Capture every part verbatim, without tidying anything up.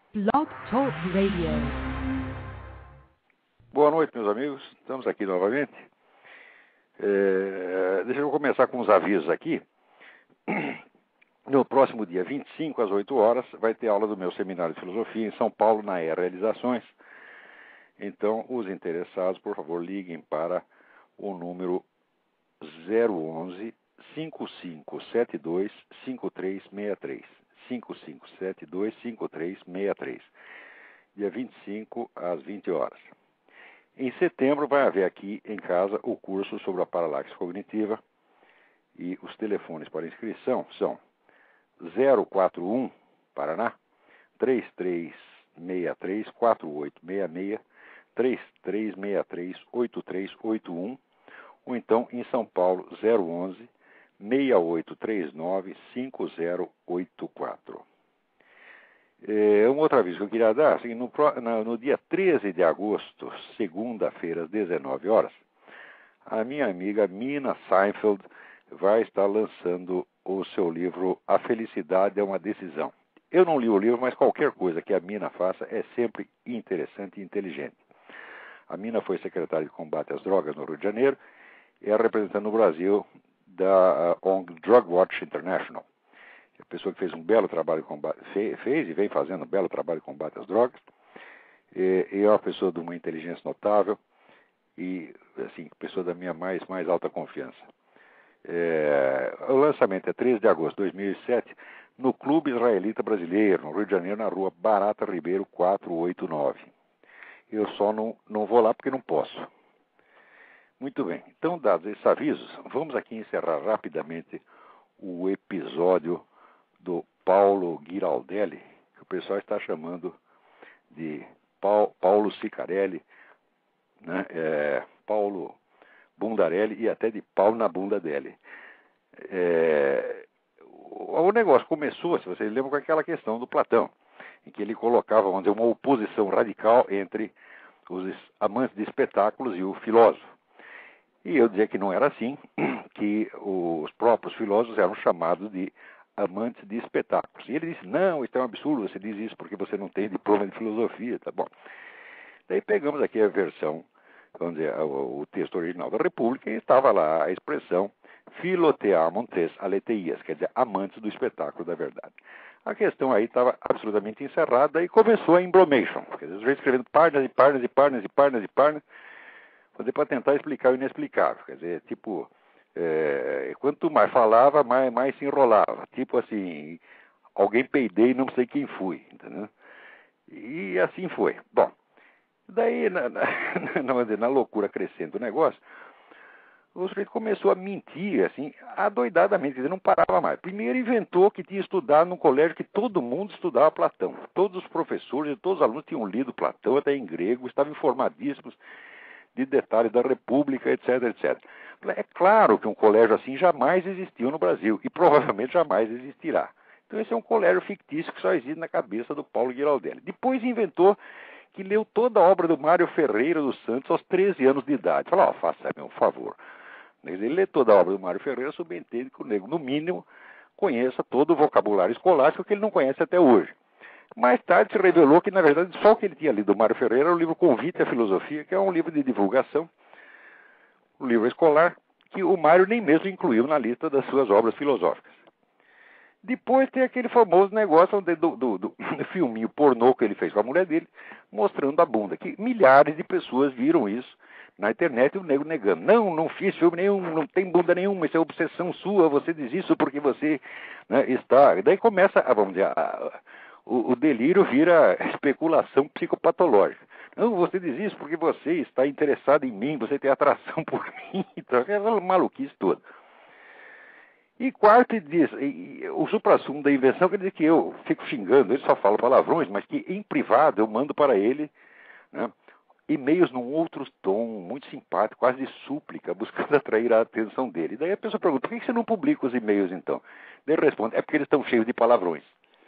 Blog Talk Radio. Boa noite, meus amigos. Estamos aqui novamente. É, deixa eu começar com uns avisos aqui. No próximo dia vinte e cinco, às oito horas, vai ter aula do meu seminário de filosofia em São Paulo, na E Realizações. Então, os interessados, por favor, liguem para o número zero onze, cinco cinco sete dois, cinco três seis três. cinco cinco sete dois, cinco três seis três. Dia vinte e cinco, às vinte horas. Em setembro vai haver aqui em casa o curso sobre a paralaxe cognitiva e os telefones para inscrição são zero quatro um, Paraná, três três seis três, quatro oito seis seis, três três seis três, oito três oito um, ou então em São Paulo, zero onze, seis oito três nove, cinco zero oito quatro. É, um outro aviso que eu queria dar, assim, no, no, no dia treze de agosto, segunda-feira, às dezenove horas, a minha amiga Mina Seinfeld vai estar lançando o seu livro A Felicidade é uma Decisão. Eu não li o livro, mas qualquer coisa que a Mina faça é sempre interessante e inteligente. A Mina foi secretária de combate às drogas no Rio de Janeiro e é representante no Brasil da O N G Drug Watch International. A pessoa que fez um belo trabalho de combate, fez e vem fazendo um belo trabalho de combate às drogas, e, e é uma pessoa de uma inteligência notável e, assim, pessoa da minha mais, mais alta confiança. É, o lançamento é treze de agosto de dois mil e sete, no Clube Israelita Brasileiro, no Rio de Janeiro, na rua Barata Ribeiro quatrocentos e oitenta e nove. Eu só não, não vou lá porque não posso. Muito bem, então, dados esses avisos, vamos aqui encerrar rapidamente o episódio do Paulo Giraldelli, que o pessoal está chamando de Paulo, Paulo Sicarelli, né? é, Paulo Bundarelli e até de pau na bunda dele. É, o, o negócio começou, se vocês lembram, com aquela questão do Platão, em que ele colocava, vamos dizer, uma oposição radical entre os amantes de espetáculos e o filósofo. E eu dizia que não era assim, que os próprios filósofos eram chamados de amantes de espetáculos. E ele disse, não, isso é um absurdo, você diz isso porque você não tem diploma de filosofia, tá bom. Daí pegamos aqui a versão, vamos dizer, o, o texto original da República, e estava lá a expressão philotheamontes aleteias, quer dizer, amantes do espetáculo da verdade. A questão aí estava absolutamente encerrada e começou a embromation, quer dizer, os escrevendo páginas e páginas e páginas e páginas e páginas, para tentar explicar o inexplicável, quer dizer, tipo... É, quanto mais falava, mais, mais se enrolava. Tipo assim, alguém peidei e não sei quem fui, entendeu? E assim foi. Bom, daí, na, na, na, na loucura crescente do negócio, o sujeito começou a mentir, assim, adoidadamente, quer dizer, não parava mais. Primeiro inventou que tinha estudado num colégio que todo mundo estudava Platão. Todos os professores e todos os alunos tinham lido Platão, até em grego, estavam informadíssimos de detalhes da República, etc, etcétera. É claro que um colégio assim jamais existiu no Brasil e provavelmente jamais existirá. Então esse é um colégio fictício que só existe na cabeça do Paulo Giraldelli. Depois inventou que leu toda a obra do Mário Ferreira dos Santos aos treze anos de idade. Falou, ó, oh, faça-me um favor. Ele lê toda a obra do Mário Ferreira, subentende que o nego, no mínimo, conheça todo o vocabulário escolástico que ele não conhece até hoje. Mais tarde se revelou que, na verdade, só o que ele tinha lido do Mário Ferreira era o livro Convite à Filosofia, que é um livro de divulgação, um livro escolar, que o Mário nem mesmo incluiu na lista das suas obras filosóficas. Depois tem aquele famoso negócio do, do, do, do filminho pornô que ele fez com a mulher dele, mostrando a bunda, que milhares de pessoas viram isso na internet e o nego negando. Não, não fiz filme nenhum, não tem bunda nenhuma, isso é obsessão sua, você diz isso porque você, né, está... E daí começa, a, vamos dizer... A, O, o delírio vira especulação psicopatológica. Não, você diz isso porque você está interessado em mim, você tem atração por mim, então é uma maluquice toda. E quarto, diz, e, e, o suprassumo da invenção quer dizer que eu fico xingando, ele só fala palavrões, mas que em privado eu mando para ele, né, e-mails num outro tom, muito simpático, quase de súplica, buscando atrair a atenção dele. E daí a pessoa pergunta, por que você não publica os e-mails então? Daí ele responde, é porque eles estão cheios de palavrões.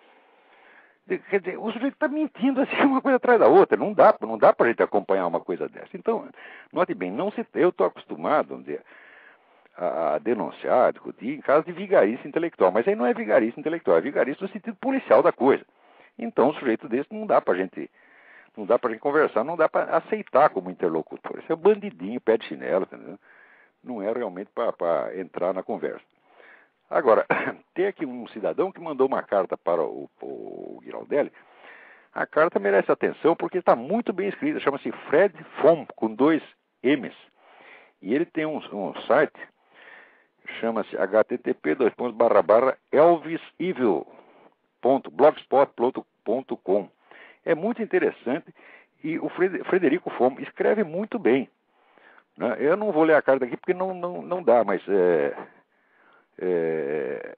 Quer dizer, o sujeito está mentindo assim, uma coisa atrás da outra. Não dá, não dá para a gente acompanhar uma coisa dessa. Então, note bem, não se, eu estou acostumado, vamos dizer, a, a denunciar, a discutir em caso de vigarice intelectual. Mas aí não é vigarice intelectual, é vigarice no sentido policial da coisa. Então, um sujeito desse não dá pra gente, não dá pra gente conversar, não dá pra aceitar como interlocutor. Esse é bandidinho, pé de chinelo, entendeu? Não é realmente para entrar na conversa. Agora, tem aqui um cidadão que mandou uma carta para o, o Giraldelli. A carta merece atenção porque está muito bem escrita. Chama-se Fred Fom, com dois M's. E ele tem um, um site, chama-se h t t p dois pontos barra barra elvis evil ponto blogspot ponto com. É muito interessante e o Frederico Fom escreve muito bem. Né? Eu não vou ler a carta aqui porque não, não, não dá, mas é, é,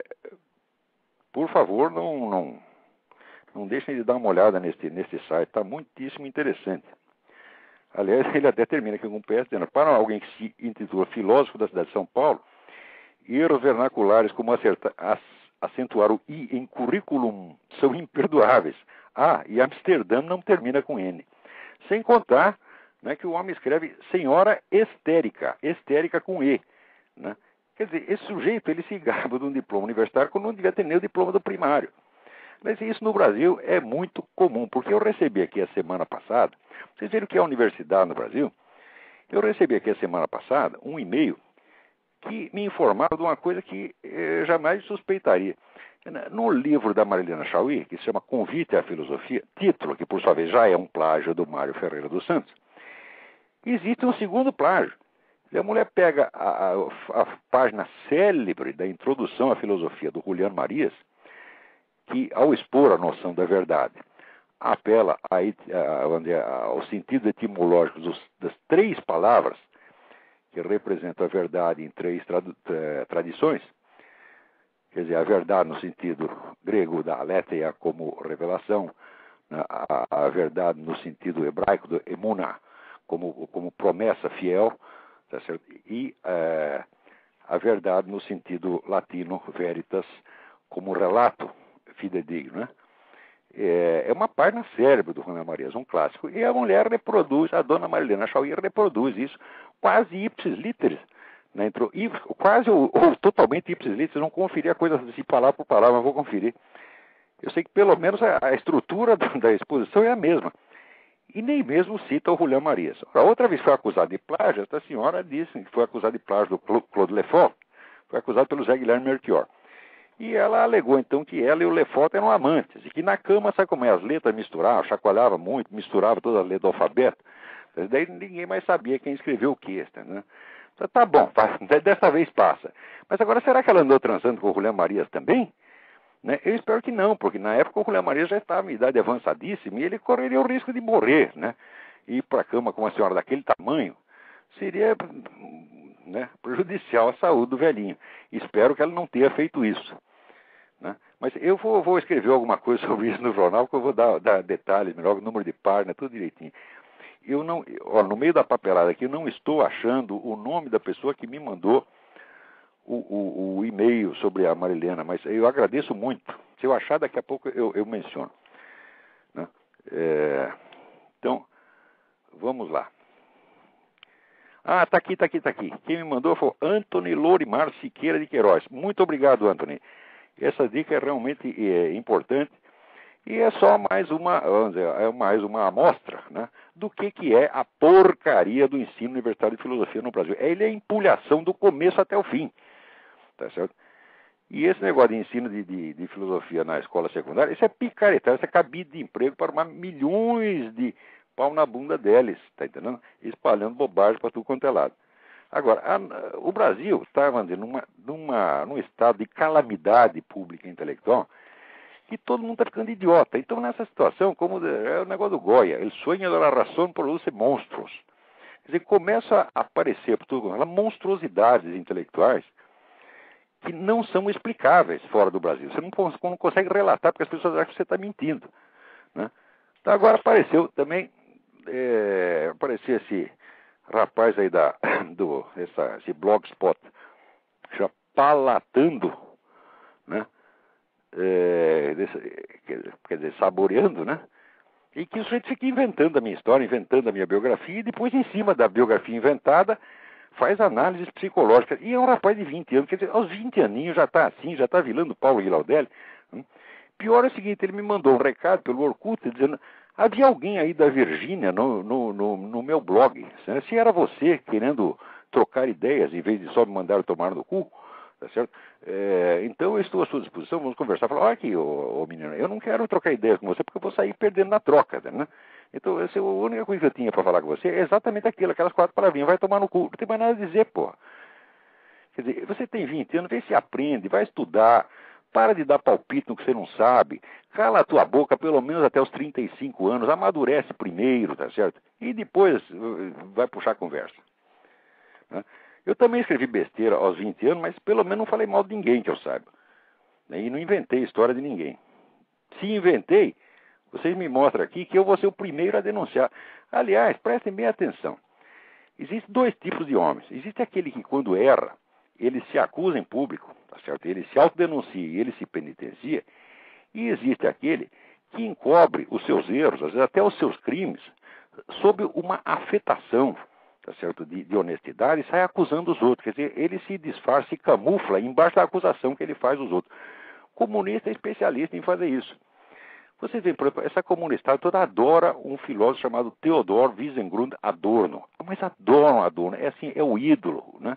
por favor, não, não, não deixem de dar uma olhada nesse, nesse site, está muitíssimo interessante. Aliás, ele até termina aqui com um P S dizendo, para alguém que se intitula filósofo da cidade de São Paulo, erros vernaculares como acertar, acentuar o I em currículum são imperdoáveis. Ah, e Amsterdã não termina com N. Sem contar, né, que o homem escreve senhora histérica, histérica com E. Né? Quer dizer, esse sujeito ele se gaba de um diploma universitário quando não devia ter nem o diploma do primário. Mas isso no Brasil é muito comum, porque eu recebi aqui a semana passada, vocês viram que é a universidade no Brasil? Eu recebi aqui a semana passada um e-mail que me informava de uma coisa que eu jamais suspeitaria. No livro da Marilena Chauí, que se chama Convite à Filosofia, título que por sua vez já é um plágio do Mário Ferreira dos Santos, existe um segundo plágio. E a mulher pega a, a, a página célebre da introdução à filosofia do Julián Marias, que ao expor a noção da verdade, apela a, a, ao sentido etimológico dos, das três palavras que representam a verdade em três tradu, tra, tradições, quer dizer, a verdade no sentido grego da aletheia como revelação, a, a verdade no sentido hebraico do emuná como, como promessa fiel, tá certo? E é, a verdade no sentido latino veritas como relato fidedigno, né? É, é uma página cérebro do Julián Marias, um clássico. E a mulher reproduz, a dona Marilena Chauí reproduz isso quase ipsis literis. Né? Entrou, quase ou, ou totalmente ipsis literis, não conferi a coisa assim palavra por palavra, mas vou conferir. Eu sei que pelo menos a, a estrutura da exposição é a mesma. E nem mesmo cita o Julián Marias. A outra vez foi acusado de plágio, esta senhora disse que foi acusada de plágio do Claude Lefort, foi acusado pelo Zé Guilherme Melchior. E ela alegou então que ela e o Lefort eram amantes, e que na cama, sabe como é, as letras misturavam, chacoalhava muito, misturava todas as letras do alfabeto, daí ninguém mais sabia quem escreveu o que, né? Então, tá bom, dessa vez passa. Mas agora, será que ela andou transando com o Julián Marias também? Né? Eu espero que não, porque na época o Julián Marias já estava em idade avançadíssima e ele correria o risco de morrer, né? Ir para a cama com uma senhora daquele tamanho seria, né, prejudicial à saúde do velhinho. Espero que ela não tenha feito isso. Né? Mas eu vou, vou escrever alguma coisa sobre isso no jornal, que eu vou dar, dar detalhes melhor, o número de página, tudo direitinho. Eu não, ó, no meio da papelada aqui, eu não estou achando o nome da pessoa que me mandou o, o, o e-mail sobre a Marilena, mas eu agradeço muito. Se eu achar, daqui a pouco eu, eu menciono. Né? É, então, vamos lá. Ah, tá aqui, tá aqui, tá aqui. Quem me mandou foi Antony Lorimar Siqueira de Queiroz. Muito obrigado, Antony. Essa dica é realmente é, importante e é só mais uma, vamos dizer, é mais uma amostra, né, do que, que é a porcaria do ensino universitário de filosofia no Brasil. Ele é a empulhação do começo até o fim, tá certo? E esse negócio de ensino de, de, de filosofia na escola secundária, isso é picaretagem, isso é cabide de emprego para uma, milhões de pau na bunda deles, tá entendendo? Espalhando bobagem para tudo quanto é lado. Agora, a, o Brasil está numa, numa, num estado de calamidade pública e intelectual que todo mundo está ficando idiota. Então, nessa situação, como é o negócio do Goya, ele sonha da razão produz monstros. Quer dizer, começa a aparecer por tudo, monstruosidades intelectuais que não são explicáveis fora do Brasil. Você não, não consegue relatar porque as pessoas acham que você está mentindo. Né? Então, agora apareceu também, é, apareceu esse rapaz aí da, do, essa, esse blogspot, já palatando, né? É, desse, quer dizer, saboreando, né? E que o sujeito fica inventando a minha história, inventando a minha biografia, e depois, em cima da biografia inventada, faz análises psicológicas. E é um rapaz de vinte anos, quer dizer, aos vinte aninhos já está assim, já está vilando Paulo Giraldelli. Hum? Pior é o seguinte, ele me mandou um recado pelo Orkut dizendo, havia alguém aí da Virgínia no, no, no, no meu blog. Se era você querendo trocar ideias em vez de só me mandar tomar no cu, tá certo? É, então eu estou à sua disposição, vamos conversar. Falar, olha aqui, ô, ô menino, eu não quero trocar ideias com você porque eu vou sair perdendo na troca, né? Então, essa é a única coisa que eu tinha para falar com você é exatamente aquilo, aquelas quatro palavrinhas, vai tomar no cu. Não tem mais nada a dizer, porra. Quer dizer, você tem vinte anos, vê se aprende, vai estudar, para de dar palpite no que você não sabe, cala a tua boca pelo menos até os trinta e cinco anos, amadurece primeiro, tá certo? E depois vai puxar a conversa. Né? Eu também escrevi besteira aos vinte anos, mas pelo menos não falei mal de ninguém que eu saiba. E não inventei história de ninguém. Se inventei, vocês me mostram aqui que eu vou ser o primeiro a denunciar. Aliás, prestem bem atenção. Existem dois tipos de homens. Existe aquele que, quando erra, ele se acusa em público, tá certo? Ele se autodenuncia e ele se penitencia. E existe aquele que encobre os seus erros, às vezes até os seus crimes, sob uma afetação, tá certo? De, de honestidade e sai acusando os outros. Quer dizer, ele se disfarça, se camufla embaixo da acusação que ele faz aos outros. O comunista é especialista em fazer isso. Você vê, por exemplo, essa comunidade toda adora um filósofo chamado Theodor Wiesengrund Adorno. Mas adoram Adorno, é assim, é o ídolo, né?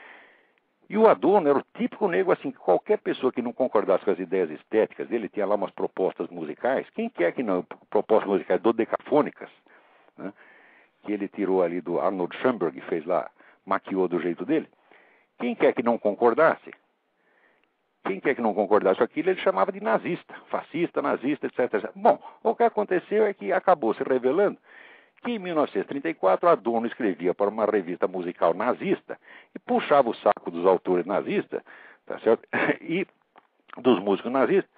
E o Adorno era o típico negro, assim, que qualquer pessoa que não concordasse com as ideias estéticas dele, tinha lá umas propostas musicais, quem quer que não, propostas musicais dodecafônicas, né? Que ele tirou ali do Arnold Schoenberg e fez lá, maquiou do jeito dele, quem quer que não concordasse, quem quer que não concordasse com aquilo, ele chamava de nazista, fascista, nazista, etcétera. Bom, o que aconteceu é que acabou se revelando que em mil novecentos e trinta e quatro Adorno escrevia para uma revista musical nazista e puxava o saco dos autores nazistas, tá certo? E dos músicos nazistas,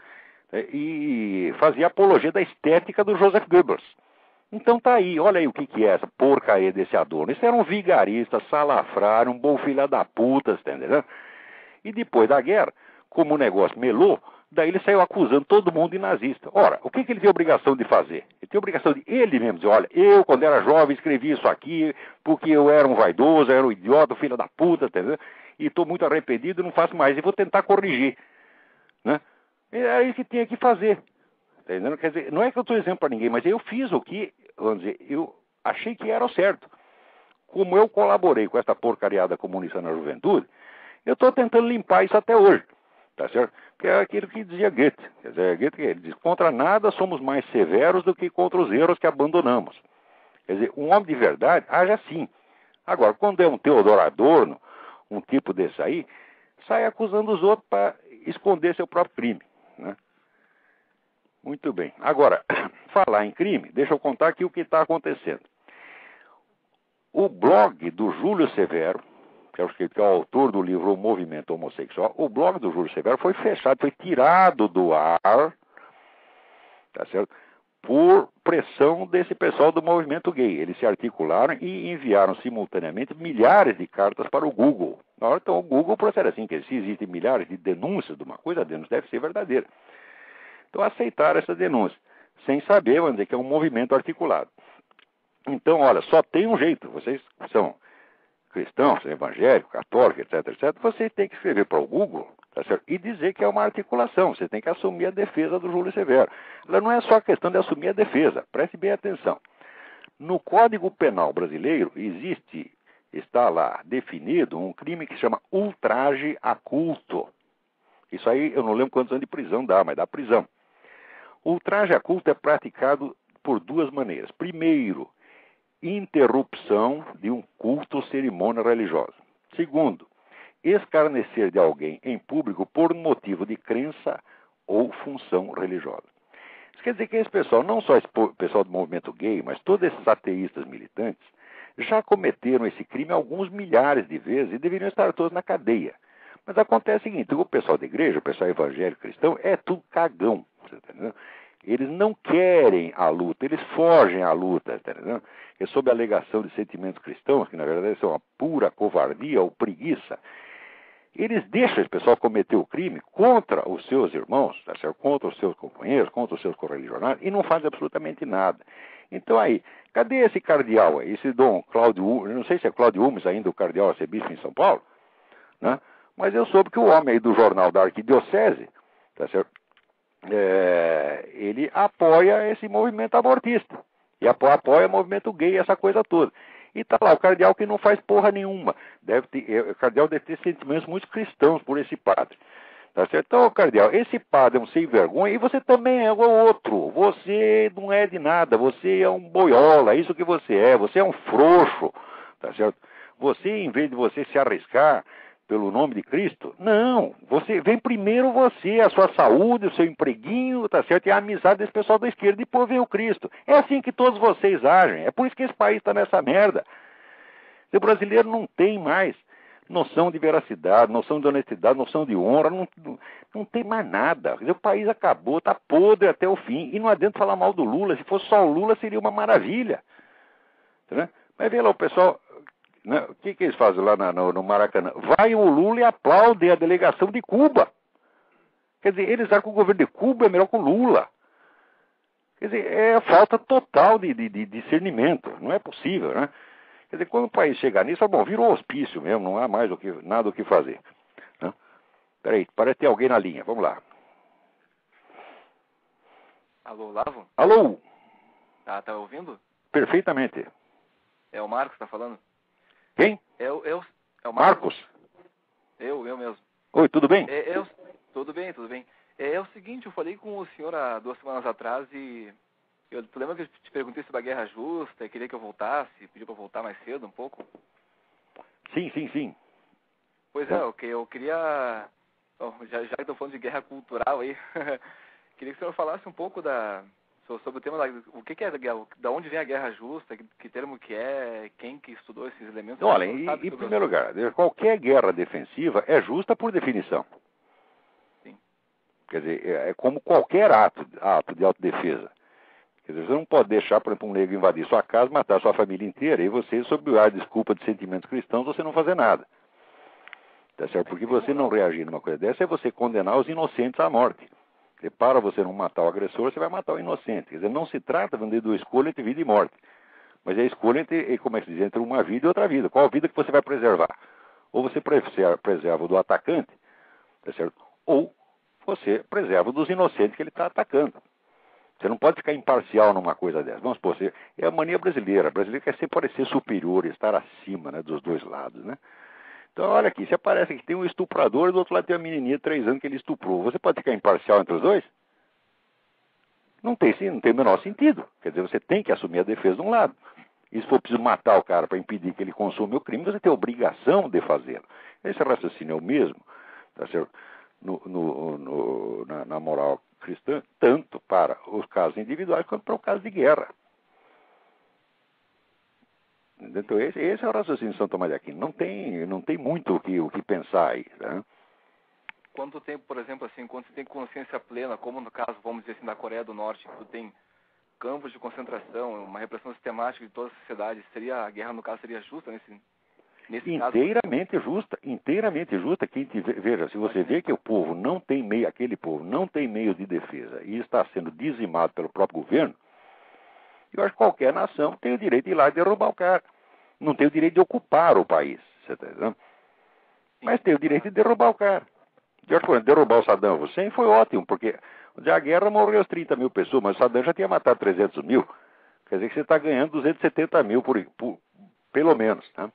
e fazia apologia da estética do Joseph Goebbels. Então tá aí, olha aí o que, que é essa porcaria desse Adorno. Isso era um vigarista, salafrário, um bom filho da puta, tá entendendo? E depois da guerra, como o negócio melou, daí ele saiu acusando todo mundo de nazista. Ora, o que, que ele tem obrigação de fazer? Ele tem obrigação de ele mesmo dizer, olha, eu quando era jovem escrevi isso aqui porque eu era um vaidoso, eu era um idiota, um filho da puta, entendeu? E estou muito arrependido e não faço mais, e vou tentar corrigir. Né? É isso que tinha que fazer. Entendeu? Quer dizer, não é que eu estou dizendo para ninguém, mas eu fiz o que, vamos dizer, eu achei que era o certo. Como eu colaborei com essa porcariada comunista na juventude, eu estou tentando limpar isso até hoje. Tá certo? Que é aquilo que dizia Goethe. Quer dizer, Goethe ele diz, contra nada somos mais severos do que contra os erros que abandonamos. Quer dizer, um homem de verdade age assim. Agora, quando é um Theodor Adorno, um tipo desse aí, sai acusando os outros para esconder seu próprio crime. Né? Muito bem. Agora, falar em crime, deixa eu contar aqui o que está acontecendo. O blog do Júlio Severo, que é o autor do livro O Movimento Homossexual, o blog do Júlio Severo foi fechado, foi tirado do ar, tá certo? Por pressão desse pessoal do movimento gay. Eles se articularam e enviaram simultaneamente milhares de cartas para o Google. Então o Google procede assim, que se existem milhares de denúncias de uma coisa, a denúncia deve ser verdadeira. Então aceitaram essa denúncia, sem saber, vamos dizer, que é um movimento articulado. Então, olha, só tem um jeito, vocês são cristãos, evangélicos, católicos, etc, etcétera, você tem que escrever para o Google, tá certo? E dizer que é uma articulação, você tem que assumir a defesa do Júlio Severo. Ela não é só a questão de assumir a defesa, preste bem atenção. No Código Penal brasileiro existe, está lá definido um crime que se chama ultraje a culto. Isso aí eu não lembro quantos anos de prisão dá, mas dá prisão. O ultraje a culto é praticado por duas maneiras. Primeiro, interrupção de um culto ou cerimônia religiosa. Segundo, escarnecer de alguém em público por motivo de crença ou função religiosa. Isso quer dizer que esse pessoal, não só esse pessoal do movimento gay, mas todos esses ateístas militantes, já cometeram esse crime alguns milhares de vezes e deveriam estar todos na cadeia. Mas acontece o seguinte, o pessoal da igreja, o pessoal evangélico cristão, é tudo cagão, você tá entendendo? Eles não querem a luta, eles fogem à luta, tá entendendo? É sob a alegação de sentimentos cristãos, que na verdade são uma pura covardia ou preguiça. Eles deixam esse pessoal cometer o crime contra os seus irmãos, tá certo? Contra os seus companheiros, contra os seus correligionários, e não fazem absolutamente nada. Então aí, cadê esse cardeal aí, esse Dom Cláudio, eu não sei se é Cláudio Umes ainda o cardeal arcebispo em São Paulo, né? Mas eu soube que o homem aí do jornal da Arquidiocese, tá certo? é, ele apoia esse movimento abortista. E apoia, apoia o movimento gay, essa coisa toda. E tá lá, o cardeal que não faz porra nenhuma. Deve ter, o cardeal deve ter sentimentos muito cristãos por esse padre. Tá certo? Então, cardeal, esse padre é um sem vergonha e você também é o outro. Você não é de nada, você é um boiola, é isso que você é. Você é um frouxo, tá certo? Você, em vez de você se arriscar pelo nome de Cristo, não. Você vem primeiro você, a sua saúde, o seu empreguinho, tá certo? E a amizade desse pessoal da esquerda, depois vem o Cristo. É assim que todos vocês agem. É por isso que esse país está nessa merda. O brasileiro não tem mais noção de veracidade, noção de honestidade, noção de honra, não, não, não tem mais nada. O país acabou, está podre até o fim. E não adianta falar mal do Lula. Se fosse só o Lula, seria uma maravilha. Tá? Mas vê lá o pessoal... Né? O que, que eles fazem lá na, no, no Maracanã? Vai o Lula e aplaude a delegação de Cuba. Quer dizer, eles acham que o governo de Cuba é melhor que o Lula. Quer dizer, é a falta total de, de, de discernimento. Não é possível, né? Quer dizer, quando o país chegar nisso, bom, virou hospício mesmo, não há mais o que, nada o que fazer. Né? Peraí, parece ter alguém na linha. Vamos lá. Alô, Lavo? Alô? Ah, tá ouvindo? Perfeitamente. É o Marcos que tá falando? Quem? Eu, eu, é o Marcos. Marcos? Eu, eu mesmo. Oi, tudo bem? É, eu, tudo bem, tudo bem. É, é o seguinte, eu falei com o senhor há duas semanas atrás e... Eu, tu lembra que eu te perguntei sobre a guerra justa e queria que eu voltasse, pediu pra eu voltar mais cedo um pouco? Sim, sim, sim. Pois é, okay, eu queria... Bom, já, já que estou falando de guerra cultural aí, queria que o senhor falasse um pouco da... sobre o tema da... O que, que é da guerra, da onde vem a guerra justa, que, que termo que é, quem que estudou esses elementos... Olha, em, em primeiro lugar, qualquer guerra defensiva é justa por definição. Sim. Quer dizer, é, é como qualquer ato, ato de autodefesa. Quer dizer, você não pode deixar, por exemplo, um negro invadir sua casa, matar sua família inteira, e você, sob a desculpa de sentimentos cristãos, você não fazer nada. Tá certo? Porque você não reagir numa coisa dessa é você condenar os inocentes à morte. E para você não matar o agressor, você vai matar o inocente. Quer dizer, não se trata de uma escolha entre vida e morte. Mas é a escolha entre, como é que se diz, entre uma vida e outra vida. Qual vida que você vai preservar? Ou você preserva do atacante, tá certo? Ou você preserva dos inocentes que ele está atacando. Você não pode ficar imparcial numa coisa dessa. Vamos supor, você, é a mania brasileira. A brasileira quer sempre parecer superior, estar acima, né, dos dois lados, né? Então, olha aqui, se aparece que tem um estuprador e do outro lado tem uma menininha de três anos que ele estuprou. Você pode ficar imparcial entre os dois? Não tem, não tem o menor sentido. Quer dizer, você tem que assumir a defesa de um lado. E se for preciso matar o cara para impedir que ele consuma o crime, você tem a obrigação de fazê-lo. Esse raciocínio é o mesmo, tá certo? No, no, no, na, na moral cristã, tanto para os casos individuais quanto para o caso de guerra. Então, esse, esse é o raciocínio de São Tomás de Aquino. Não tem, não tem muito o que, o que pensar aí. Né? Quanto tempo, por exemplo, assim, quando você tem consciência plena, como no caso, vamos dizer assim, da Coreia do Norte, que tu tem campos de concentração, uma repressão sistemática de toda a sociedade, seria, a guerra, no caso, seria justa nesse, nesse caso? Inteiramente justa, inteiramente justa. Quem te vê, veja, se você vê que o povo não tem meio, aquele povo não tem meio de defesa e está sendo dizimado pelo próprio governo, eu acho que qualquer nação tem o direito de ir lá e derrubar o cara. Não tem o direito de ocupar o país, você está entendendo? Mas tem o direito de derrubar o cara. De acordo, derrubar o Saddam Hussein foi ótimo, porque a guerra morreu as trinta mil pessoas, mas o Saddam já tinha matado trezentos mil. Quer dizer que você está ganhando duzentos e setenta mil, por, por, pelo menos. Né?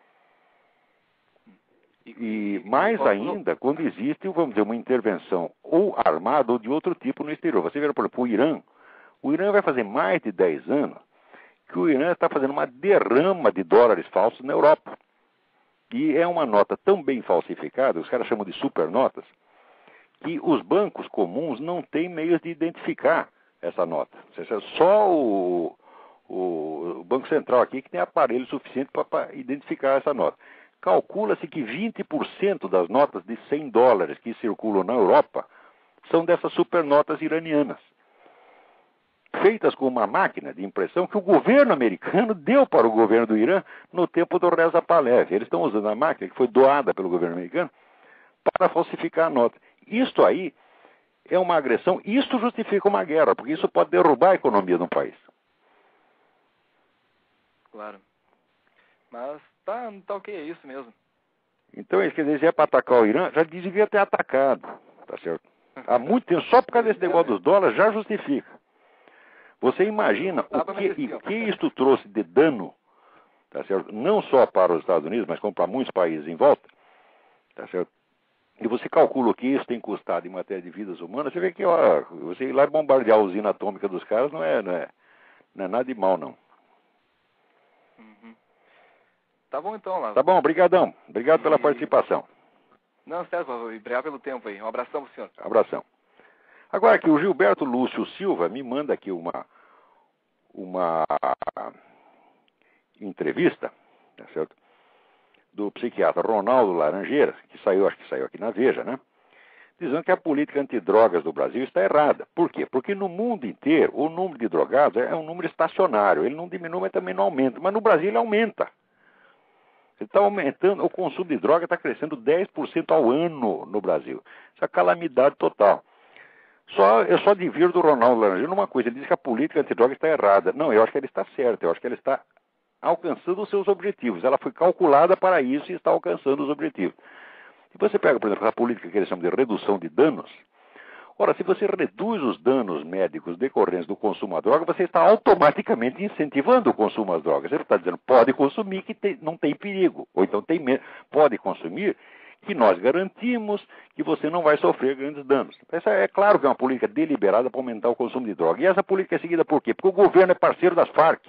E mais ainda, quando existe, vamos dizer, uma intervenção ou armada ou de outro tipo no exterior. Você vê, por exemplo, o Irã. O Irã vai fazer mais de dez anos que o Irã está fazendo uma derrama de dólares falsos na Europa. E é uma nota tão bem falsificada, os caras chamam de supernotas, que os bancos comuns não têm meios de identificar essa nota. Ou seja, só o, o, o Banco Central aqui que tem aparelho suficiente para identificar essa nota. Calcula-se que vinte por cento das notas de cem dólares que circulam na Europa são dessas supernotas iranianas, feitas com uma máquina de impressão que o governo americano deu para o governo do Irã no tempo do Reza Pahlavi. Eles estão usando a máquina que foi doada pelo governo americano para falsificar a nota. Isto aí é uma agressão, isto justifica uma guerra, porque isso pode derrubar a economia de um país. Claro. Mas tá, tá ok, é isso mesmo. Então, quer dizer, se é para atacar o Irã, já devia ter atacado, tá certo? Há muito tempo, só por causa desse negócio dos dólares, já justifica. Você imagina o que, e que isto trouxe de dano, tá certo? Não só para os Estados Unidos, mas como para muitos países em volta, tá certo? E você calcula o que isso tem custado em matéria de vidas humanas, você vê que ó, você ir lá bombardear a usina atômica dos caras não é, não é, não é nada de mal, não. Uhum. Tá bom então, Lázaro. Tá bom, brigadão. Obrigado pela e... participação. Não, certo, obrigado pelo tempo aí. Um abração pro senhor. Abração. Agora aqui, o Gilberto Lúcio Silva me manda aqui uma, uma entrevista, tá certo? Do psiquiatra Ronaldo Laranjeiras, que saiu, acho que saiu aqui na Veja, né? Dizendo que a política antidrogas do Brasil está errada. Por quê? Porque no mundo inteiro, o número de drogados é um número estacionário. Ele não diminui, mas também não aumenta. Mas no Brasil ele aumenta. Ele está aumentando, o consumo de droga está crescendo dez por cento ao ano no Brasil. Isso é calamidade total. Só, eu só divirto do Ronaldo Laranjeira numa coisa. Ele diz que a política antidroga está errada. Não, eu acho que ele está certo. Eu acho que ele está alcançando os seus objetivos. Ela foi calculada para isso e está alcançando os objetivos. Se você pega, por exemplo, a política que eles chamam de redução de danos, ora, se você reduz os danos médicos decorrentes do consumo à droga, você está automaticamente incentivando o consumo às drogas. Você está dizendo, pode consumir que tem, não tem perigo. Ou então tem pode consumir que nós garantimos que você não vai sofrer grandes danos. Essa é claro que é uma política deliberada para aumentar o consumo de droga. E essa política é seguida por quê? Porque o governo é parceiro das Farc.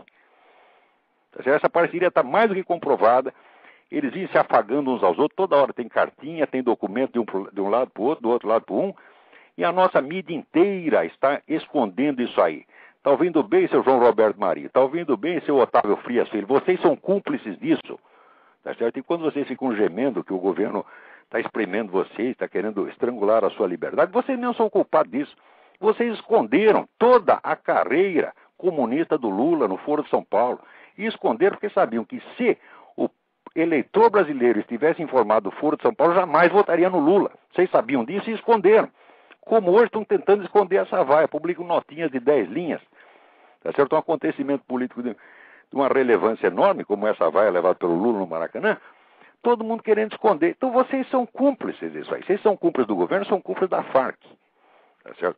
Essa parceria está mais do que comprovada. Eles vêm se afagando uns aos outros. Toda hora tem cartinha, tem documento de um, de um lado para o outro, do outro lado para um. E a nossa mídia inteira está escondendo isso aí. Está ouvindo bem, seu João Roberto Maria? Está ouvindo bem, seu Otávio Frias Filho? Vocês são cúmplices disso. Tá certo? E quando vocês ficam gemendo que o governo está espremendo vocês, está querendo estrangular a sua liberdade, vocês não são culpados disso. Vocês esconderam toda a carreira comunista do Lula no Foro de São Paulo. E esconderam porque sabiam que se o eleitor brasileiro estivesse informado do Foro de São Paulo, jamais votaria no Lula. Vocês sabiam disso e esconderam. Como hoje estão tentando esconder essa vaia, publicam notinhas de dez linhas. Tá certo? Um acontecimento político de, de uma relevância enorme, como essa vaia levada pelo Lula no Maracanã, todo mundo querendo esconder. Então vocês são cúmplices disso aí. Vocês são cúmplices do governo, são cúmplices da Farc. Tá certo?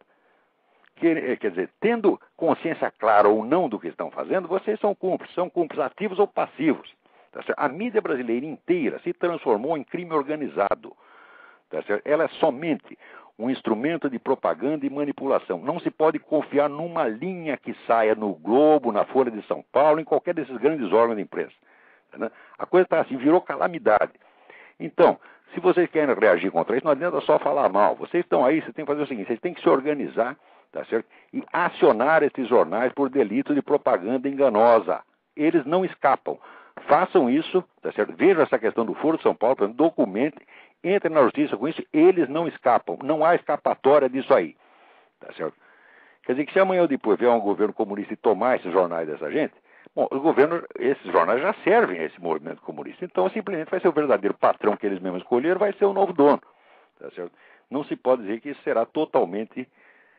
Quer, quer dizer, tendo consciência clara ou não do que estão fazendo, vocês são cúmplices, são cúmplices ativos ou passivos. Tá certo? A mídia brasileira inteira se transformou em crime organizado. Tá certo? Ela é somente um instrumento de propaganda e manipulação. Não se pode confiar numa linha que saia no Globo, na Folha de São Paulo, em qualquer desses grandes órgãos de imprensa. Tá, a coisa está assim, virou calamidade. Então, se vocês querem reagir contra isso, não adianta só falar mal. Vocês estão aí, vocês têm que fazer o seguinte, vocês têm que se organizar, tá certo? E acionar esses jornais por delito de propaganda enganosa. Eles não escapam. Façam isso, tá certo? Vejam essa questão do Foro de São Paulo, documentem, entrem na justiça com isso, eles não escapam. Não há escapatória disso aí, tá certo? Quer dizer que se amanhã ou depois vier um governo comunista e tomar esses jornais dessa gente, bom, o governo, esses jornais já servem a esse movimento comunista. Então, simplesmente vai ser o verdadeiro patrão que eles mesmos escolheram, vai ser o novo dono, tá certo? Não se pode dizer que isso será totalmente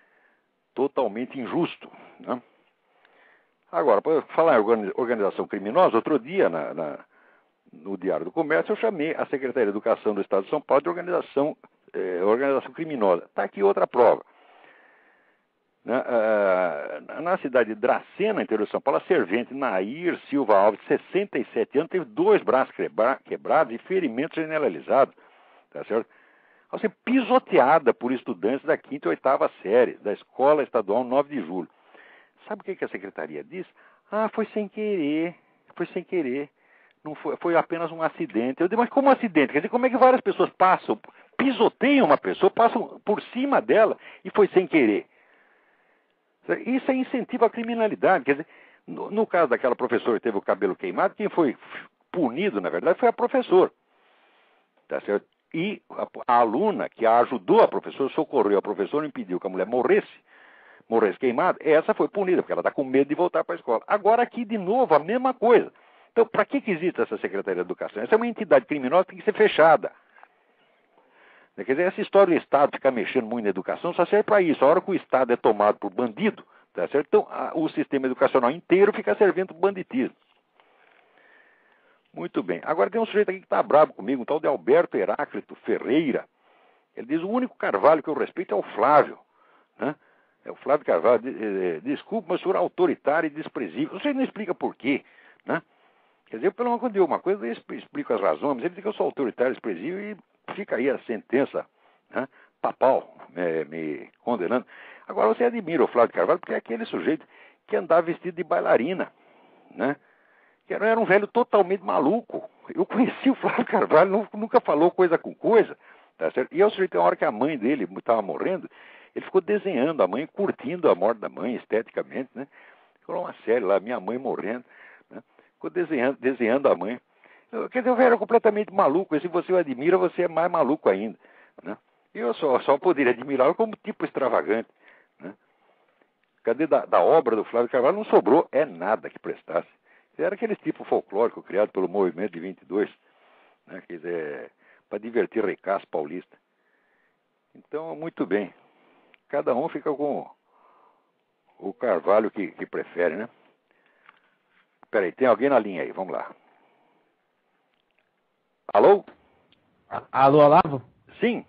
totalmente injusto, né? Agora, para falar em organização criminosa, outro dia, na, na, no Diário do Comércio, eu chamei a Secretaria de Educação do Estado de São Paulo de organização, eh, organização criminosa. Está aqui outra prova. Na, ah, na cidade de Dracena, interior de São Paulo, a servente Nair Silva Alves, de sessenta e sete anos, teve dois braços quebra, quebrados e ferimentos generalizados, tá certo? Ela foi pisoteada por estudantes da quinta e oitava série, da Escola Estadual nove de julho. Sabe o que a secretaria diz? Ah, foi sem querer, foi sem querer, não foi, foi apenas um acidente. Eu digo, mas como um acidente? Quer dizer, como é que várias pessoas passam, pisoteiam uma pessoa, passam por cima dela e foi sem querer? Isso é incentivo à criminalidade. Quer dizer, no, no caso daquela professora que teve o cabelo queimado, quem foi punido, na verdade, foi a professora. Tá certo? E a, a aluna que a ajudou a professora, socorreu a professora, impediu que a mulher morresse, morresse queimada, essa foi punida, porque ela está com medo de voltar para a escola. Agora aqui, de novo, a mesma coisa. Então, para que, que existe essa Secretaria de Educação? Essa é uma entidade criminosa que tem que ser fechada. Quer dizer, essa história do Estado ficar mexendo muito na educação só serve para isso. A hora que o Estado é tomado por bandido, tá certo? Então, a, o sistema educacional inteiro fica servindo para banditismo. Muito bem. Agora tem um sujeito aqui que está bravo comigo, um tal de Alberto Heráclito Ferreira. Ele diz, o único Carvalho que eu respeito é o Flávio, né? É o Flávio Carvalho. Desculpe, mas o senhor é autoritário e desprezível. Você não explica por quê, né? Quer dizer, pelo menos quando eu digo uma coisa, eu explico as razões, mas ele diz que eu sou autoritário e desprezível e fica aí a sentença, né, papal, me, me condenando. Agora, você admira o Flávio Carvalho porque é aquele sujeito que andava vestido de bailarina, né? Que era, era um velho totalmente maluco. Eu conheci o Flávio Carvalho, nunca falou coisa com coisa, tá certo? E é o sujeito, tem uma hora que a mãe dele estava morrendo, ele ficou desenhando a mãe, curtindo a morte da mãe esteticamente, né? Ficou uma série lá, minha mãe morrendo, né? Ficou desenhando, desenhando a mãe. Quer dizer, o velho era completamente maluco, e se você o admira, você é mais maluco ainda, né? Eu só, só poderia admirá-lo como tipo extravagante, né? Cadê da, da obra do Flávio Carvalho? Não sobrou é nada que prestasse. Era aquele tipo folclórico criado pelo movimento de vinte e dois, né? Quer dizer, para divertir ricaço paulista. Então, muito bem. Cada um fica com o Carvalho que, que prefere, né? Peraí, tem alguém na linha aí, vamos lá. Alô? Alô, Olavo? Sim.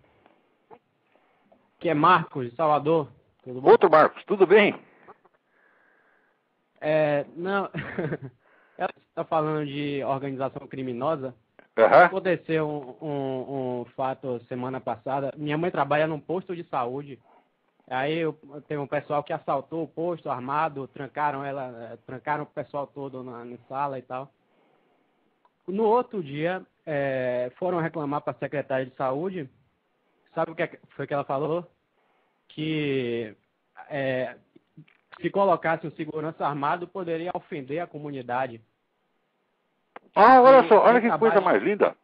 Que é Marcos, de Salvador. Tudo bom? Outro Marcos, tudo bem? É, não, ela está falando de organização criminosa. Uhum. Aconteceu um, um, um fato semana passada. Minha mãe trabalha num posto de saúde. Aí eu, tem um pessoal que assaltou o posto armado, trancaram ela, trancaram o pessoal todo na, na sala e tal. No outro dia, é, foram reclamar para a secretária de saúde. Sabe o que foi que ela falou? Que é, se colocasse um segurança armado, poderia ofender a comunidade. Ah, olha só, olha quem que trabalha... coisa mais linda.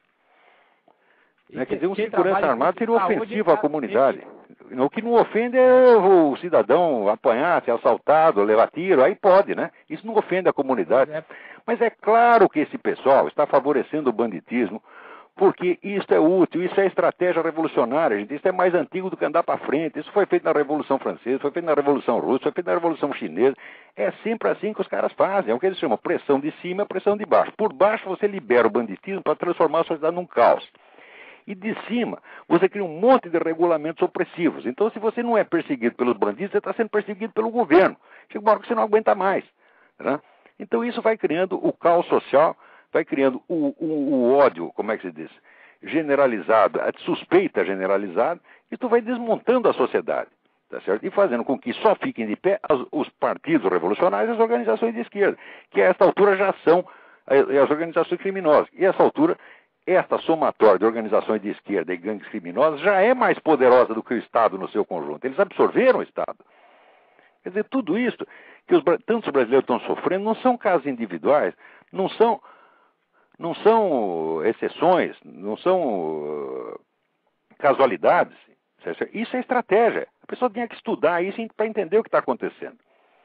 Né? Quer dizer, um quem segurança armado seria ofensivo à tá comunidade. Sempre... O que não ofende é o cidadão apanhar, ser assaltado, levar tiro, aí pode, né? Isso não ofende a comunidade. É. Mas é claro que esse pessoal está favorecendo o banditismo, porque isso é útil, isso é estratégia revolucionária, gente. Isso é mais antigo do que andar para frente. Isso foi feito na Revolução Francesa, foi feito na Revolução Russa, foi feito na Revolução Chinesa. É sempre assim que os caras fazem. É o que eles chamam pressão de cima, pressão de baixo. Por baixo você libera o banditismo para transformar a sociedade num caos. E de cima, você cria um monte de regulamentos opressivos. Então, se você não é perseguido pelos bandidos, você está sendo perseguido pelo governo. Chega uma hora que você não aguenta mais, né? Então, isso vai criando o caos social, vai criando o, o, o ódio, como é que se diz, generalizado, a suspeita generalizada, e tu vai desmontando a sociedade, tá certo? E fazendo com que só fiquem de pé as, os partidos revolucionários e as organizações de esquerda, que a esta altura já são as, as organizações criminosas. E a esta altura, esta somatória de organizações de esquerda e gangues criminosas já é mais poderosa do que o Estado no seu conjunto. Eles absorveram o Estado. Quer dizer, tudo isso que os, tantos brasileiros estão sofrendo não são casos individuais, não são, não são exceções, não são uh, casualidades. Isso é estratégia. A pessoa tem que estudar isso para entender o que está acontecendo.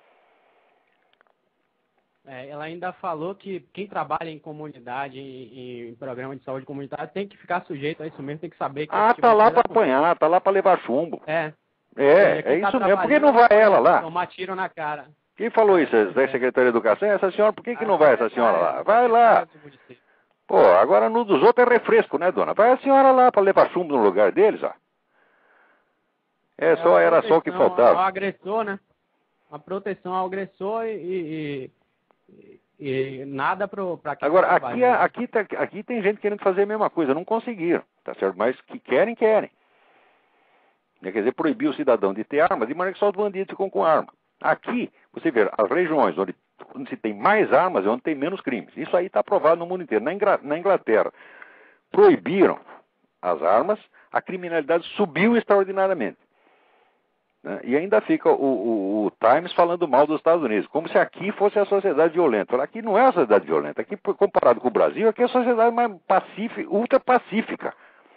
É, ela ainda falou que quem trabalha em comunidade, em, em programa de saúde comunitária, tem que ficar sujeito a isso mesmo, tem que saber que... Ah, tá lá para apanhar, tá lá para levar chumbo. É. É, é isso mesmo. Por que não vai ela lá? Tomar tiro na cara. Quem falou isso? Da Secretaria de Educação? Essa senhora, por que, que não vai essa senhora lá? Vai lá. Pô, agora no dos outros é refresco, né, dona? Vai a senhora lá para levar chumbo no lugar deles, ó. É, só era só o que faltava. Ao agressor, né? Uma proteção ao agressor e... e... E nada para quem agora, trabalha, aqui, né? aqui, tá, aqui tem gente querendo fazer a mesma coisa, não conseguiram, tá certo? Mas que querem, querem. Quer dizer, proibir o cidadão de ter armas, de maneira que só os bandidos ficam com arma. Aqui, você vê, as regiões onde, onde se tem mais armas é onde tem menos crimes. Isso aí está aprovado no mundo inteiro. Na, Ingr- na Inglaterra, proibiram as armas, a criminalidade subiu extraordinariamente. Né? E ainda fica o, o, o Times falando mal dos Estados Unidos, como se aqui fosse a sociedade violenta. Aqui não é a sociedade violenta. Aqui, comparado com o Brasil, aqui é a sociedade mais pacífica, ultra pacífica.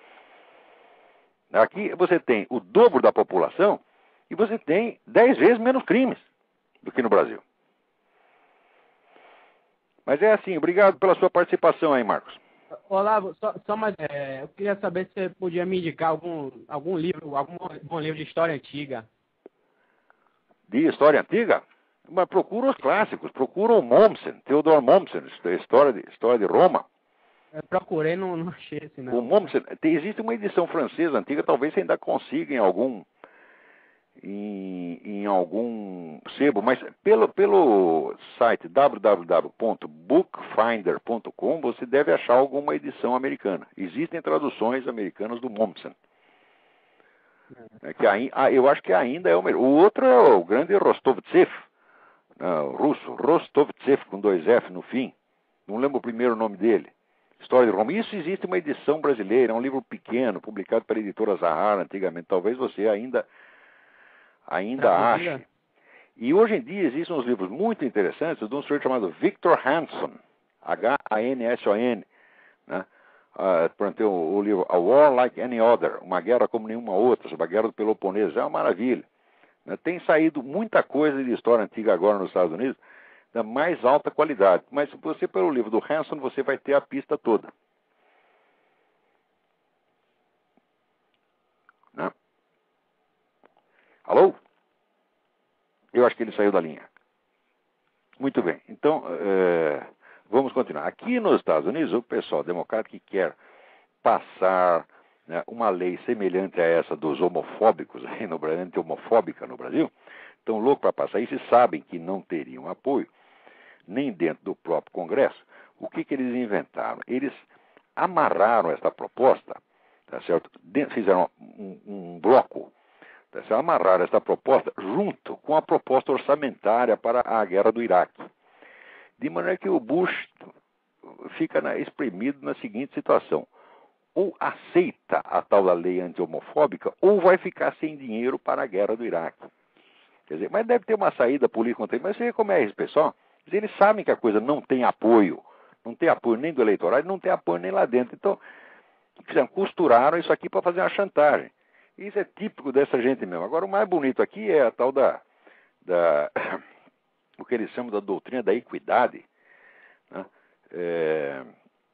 Aqui você tem o dobro da população e você tem dez vezes menos crimes do que no Brasil. Mas é assim, obrigado pela sua participação aí, Marcos. Olavo, só, só mais, é, eu queria saber se você podia me indicar algum, algum livro, algum bom livro de história antiga. De história antiga? Mas procura os clássicos, procura o Mommsen, Theodor Mommsen, história de, história de Roma. Eu procurei, não, não achei esse não. O Mommsen, tem, existe uma edição francesa antiga, talvez você ainda consiga em algum em, em algum sebo, mas pelo, pelo site w w w ponto bookfinder ponto com você deve achar alguma edição americana. Existem traduções americanas do Mommsen. É que aí, ah, eu acho que ainda é o melhor. O outro é o grande Rostovtsev, ah, o russo, Rostovtsev com dois F no fim. Não lembro o primeiro nome dele. História de Roma. Isso existe uma edição brasileira, é um livro pequeno, publicado pela editora Zahar antigamente. Talvez você ainda, ainda ache. E hoje em dia existem uns livros muito interessantes de um senhor chamado Victor Hanson, H A N S O N, né? Uh, o, o livro A War Like Any Other, Uma Guerra Como Nenhuma Outra, sobre a Guerra do Peloponeso. É uma maravilha. Né? Tem saído muita coisa de história antiga agora nos Estados Unidos, da mais alta qualidade. Mas se você, pelo livro do Hanson, você vai ter a pista toda. Né? Alô? Eu acho que ele saiu da linha. Muito bem. Então, é, vamos continuar. Aqui nos Estados Unidos, o pessoal democrata que quer passar, né, uma lei semelhante a essa dos homofóbicos, aí no Brasil, anti-homofóbica no Brasil, estão loucos para passar isso e sabem que não teriam apoio, nem dentro do próprio Congresso. O que, que eles inventaram? Eles amarraram esta proposta, tá certo? Fizeram um, um bloco, tá certo? Amarraram esta proposta junto com a proposta orçamentária para a guerra do Iraque. De maneira que o Bush fica na, espremido na seguinte situação: ou aceita a tal da lei anti-homofóbica, ou vai ficar sem dinheiro para a guerra do Iraque. Quer dizer, mas deve ter uma saída política contra ele. Mas você vê como é esse pessoal? Eles sabem que a coisa não tem apoio, não tem apoio nem do eleitorado, não tem apoio nem lá dentro. Então, fizeram, costuraram isso aqui para fazer uma chantagem. Isso é típico dessa gente mesmo. Agora, o mais bonito aqui é a tal da, da o que eles chamam da doutrina da equidade, né? É,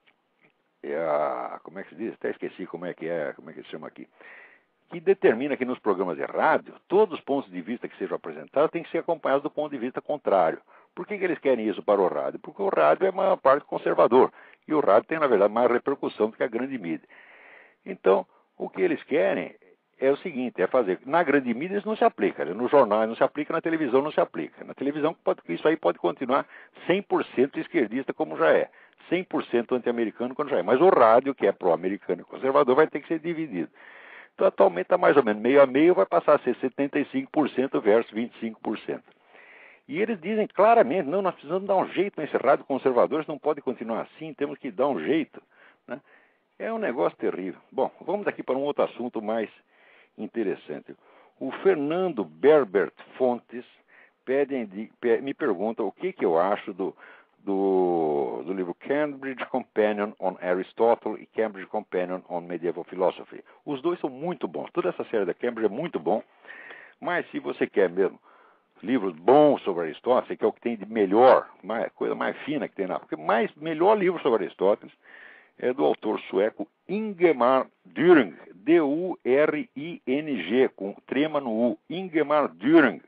é a, como é que se diz? Até esqueci como é que é, como é que se chama aqui. Que determina que nos programas de rádio, todos os pontos de vista que sejam apresentados têm que ser acompanhados do ponto de vista contrário. Por que, que eles querem isso para o rádio? Porque o rádio é a maior parte conservador. E o rádio tem, na verdade, mais repercussão do que a grande mídia. Então, o que eles querem é o seguinte, é fazer... Na grande mídia isso não se aplica, né? No jornal não se aplica, na televisão não se aplica. Na televisão pode, isso aí pode continuar cem por cento esquerdista como já é. cem por cento anti-americano como já é. Mas o rádio, que é pró-americano e conservador, vai ter que ser dividido. Então, atualmente está mais ou menos meio a meio, vai passar a ser setenta e cinco por cento versus vinte e cinco por cento. E eles dizem claramente, não, nós precisamos dar um jeito nesse rádio conservador, isso não pode continuar assim, temos que dar um jeito. Né? É um negócio terrível. Bom, vamos aqui para um outro assunto mais interessante. O Fernando Berbert Fontes pede, me pergunta o que, que eu acho do, do, do livro Cambridge Companion on Aristotle e Cambridge Companion on Medieval Philosophy. Os dois são muito bons. Toda essa série da Cambridge é muito bom, mas se você quer mesmo livros bons sobre Aristóteles, que é o que tem de melhor, mais, coisa mais fina que tem lá, porque mais melhor livro sobre Aristóteles é do autor sueco Ingemar Düring, D U R I N G, com trema no U, Ingemar Düring.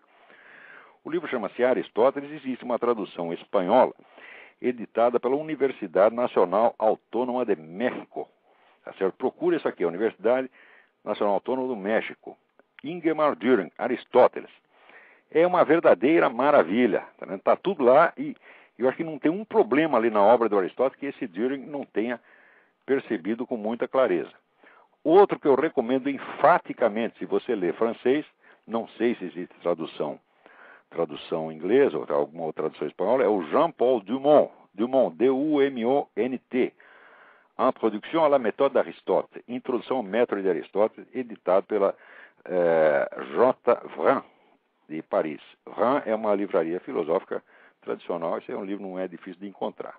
O livro chama-se Aristóteles e existe uma tradução espanhola editada pela Universidade Nacional Autônoma de México. Tá certo? Procura isso aqui, a Universidade Nacional Autônoma do México. Ingemar Düring, Aristóteles. É uma verdadeira maravilha. Tá, tá tudo lá e eu acho que não tem um problema ali na obra do Aristóteles que esse Düring não tenha percebido com muita clareza. Outro que eu recomendo enfaticamente, se você lê francês, não sei se existe tradução, tradução inglesa ou alguma outra tradução espanhola, é o Jean-Paul Dumont, Dumont, D U M O N T, Introduction à la méthode d'Aristote, Introdução ao método de Aristóteles, editado pela eh, J. Vran, de Paris. Vran é uma livraria filosófica tradicional, esse é um livro que não é difícil de encontrar.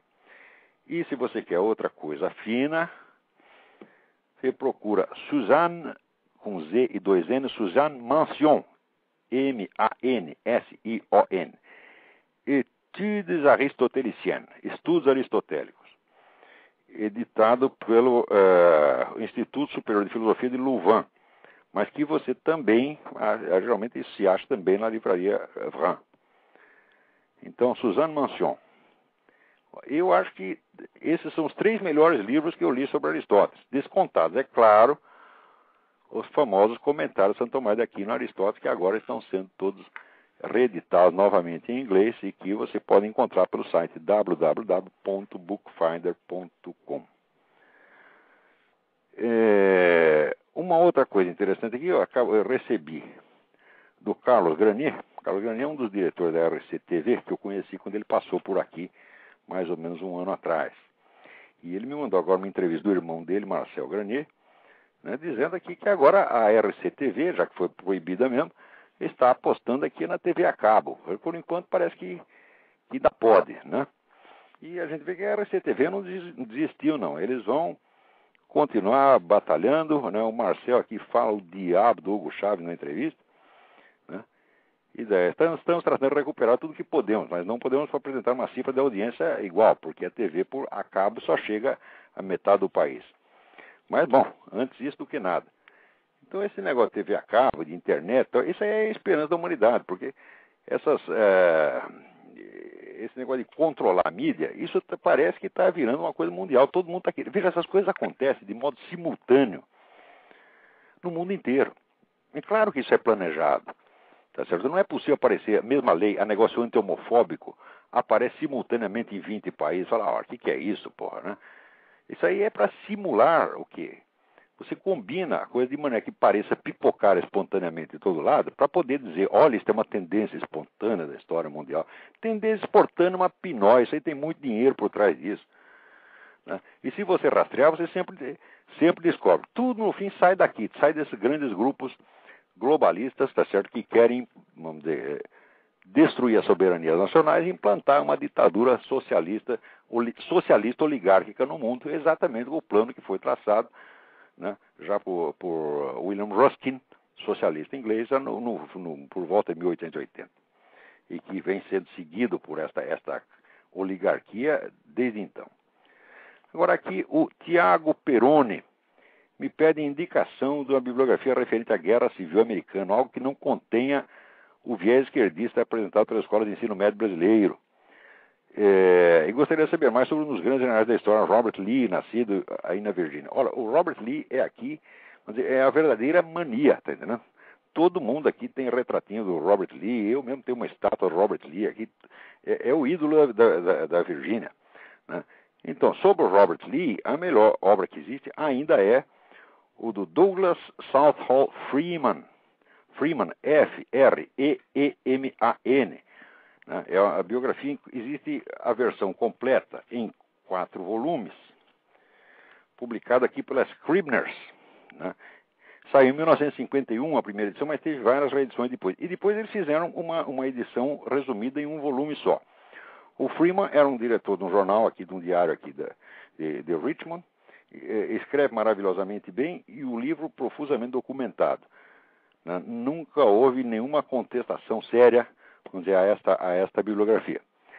E se você quer outra coisa fina, você procura Suzanne, com Z e dois N, Suzanne Mansion, M A N S I O N, Études Aristotéliciennes, Estudos Aristotélicos, editado pelo uh, Instituto Superior de Filosofia de Louvain, mas que você também, geralmente isso se acha também na livraria Vran. Então, Suzanne Mansion, eu acho que esses são os três melhores livros que eu li sobre Aristóteles, descontados, é claro, os famosos comentários de Santo Tomás de Aquino Aristóteles, que agora estão sendo todos reeditados novamente em inglês e que você pode encontrar pelo site w w w ponto bookfinder ponto com. É, uma outra coisa interessante aqui, eu, acabo, eu recebi do Carlos Granier. Carlos Granier é um dos diretores da R C T V, que eu conheci quando ele passou por aqui, mais ou menos um ano atrás. E ele me mandou agora uma entrevista do irmão dele, Marcel Granier, né, dizendo aqui que agora a R C T V, já que foi proibida mesmo, está apostando aqui na T V a cabo. Por enquanto parece que, que ainda pode, né? E a gente vê que a R C T V não desistiu, não. Eles vão continuar batalhando, né? O Marcel aqui fala o diabo do Hugo Chávez na entrevista, né? E daí, estamos, estamos tratando de recuperar tudo que podemos, mas não podemos apresentar uma cifra de audiência igual, porque a T V por a cabo só chega a metade do país. Mas, bom, antes disso do que nada. Então, esse negócio de T V a cabo, de internet, isso aí é a esperança da humanidade, porque essas, é, esse negócio de controlar a mídia, isso parece que está virando uma coisa mundial. Todo mundo está querendo. Veja, essas coisas acontecem de modo simultâneo no mundo inteiro. É claro que isso é planejado. Tá certo? Não é possível aparecer a mesma lei, a negócio anti-homofóbico, aparece simultaneamente em vinte países. Fala, ó, o que, que é isso, porra, né? Isso aí é para simular o quê? Você combina a coisa de maneira que pareça pipocar espontaneamente de todo lado, para poder dizer, olha, isso é uma tendência espontânea da história mundial. Tendência espontânea é uma pinóia, isso aí tem muito dinheiro por trás disso. Né? E se você rastrear, você sempre, sempre descobre. Tudo, no fim, sai daqui, sai desses grandes grupos globalistas, tá certo, que querem, vamos dizer, destruir as soberanias nacionais e implantar uma ditadura socialista, socialista oligárquica no mundo, exatamente o plano que foi traçado, né, já por, por William Ruskin, socialista inglês, no, no, no, por volta de mil oitocentos e oitenta, e que vem sendo seguido por esta, esta oligarquia desde então. Agora aqui o Tiago Peroni me pede indicação de uma bibliografia referente à Guerra Civil Americana, algo que não contenha o viés esquerdista apresentado pela Escola de Ensino Médio Brasileiro. É, e gostaria de saber mais sobre um dos grandes generais da história, Robert Lee, nascido aí na Virgínia. Olha, o Robert Lee é aqui, é a verdadeira mania, tá entendendo? Todo mundo aqui tem retratinho do Robert Lee, eu mesmo tenho uma estátua do Robert Lee aqui, é, é o ídolo da, da, da Virgínia, né? Então, sobre o Robert Lee, a melhor obra que existe ainda é o do Douglas Southall Freeman, Freeman, F R E E M A N. Né? É a biografia, existe a versão completa em quatro volumes, publicada aqui pela Scribners. Né? Saiu em mil novecentos e cinquenta e um a primeira edição, mas teve várias reedições depois. E depois eles fizeram uma, uma edição resumida em um volume só. O Freeman era um diretor de um jornal aqui, de um diário aqui de, de, de Richmond, escreve maravilhosamente bem e o livro profusamente documentado. Né? Nunca houve nenhuma contestação séria, vamos dizer, a esta, a esta bibliografia.